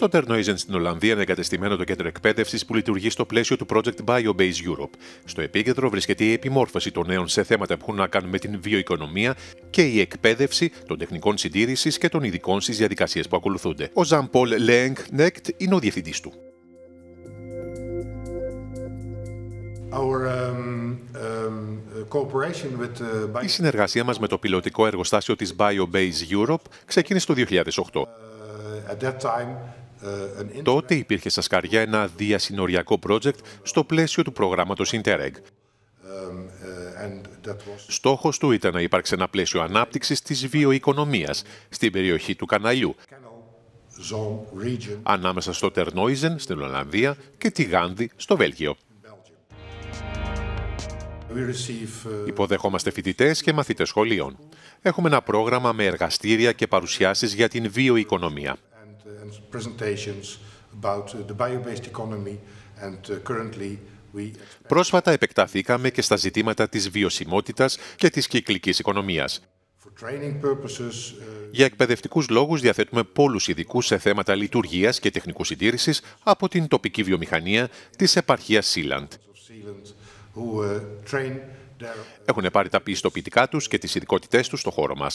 Στο Terneuzen στην Ολλανδία είναι εγκατεστημένο το κέντρο εκπαίδευσης που λειτουργεί στο πλαίσιο του project BioBase Europe. Στο επίκεντρο βρίσκεται η επιμόρφωση των νέων σε θέματα που έχουν να κάνουν με την βιοοικονομία και η εκπαίδευση των τεχνικών συντήρησης και των ειδικών στις διαδικασίες που ακολουθούνται. Ο Jean-Paul Lenk-Necht είναι ο διευθυντής του. Η συνεργασία μας με το πιλωτικό εργοστάσιο της BioBase Europe ξεκίνησε το 2008. Τότε υπήρχε στα σκαριά ένα διασυνοριακό project στο πλαίσιο του προγράμματος Interreg. Στόχος του ήταν να υπάρξει ένα πλαίσιο ανάπτυξης της βιοοικονομίας στην περιοχή του Καναλιού, ανάμεσα στο Terneuzen στην Ολλανδία και τη Γάνδη στο Βέλγιο. Υποδεχόμαστε φοιτητές και μαθητές σχολείων. Έχουμε ένα πρόγραμμα με εργαστήρια και παρουσιάσεις για την βιοοικονομία. Πρόσφατα επεκταθήκαμε και στα ζητήματα της βιωσιμότητας και της κυκλικής οικονομίας. Για εκπαιδευτικούς λόγους διαθέτουμε πόλους ειδικούς σε θέματα λειτουργίας και τεχνικού συντήρησης από την τοπική βιομηχανία της επαρχίας Zeeland. Έχουν πάρει τα πιστοποιητικά τους και τις ειδικότητές τους στο χώρο μας.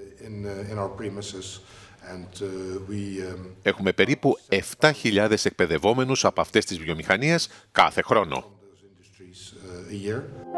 Έχουμε περίπου 7.000 εκπαιδευόμενους από αυτές τις βιομηχανίες κάθε χρόνο.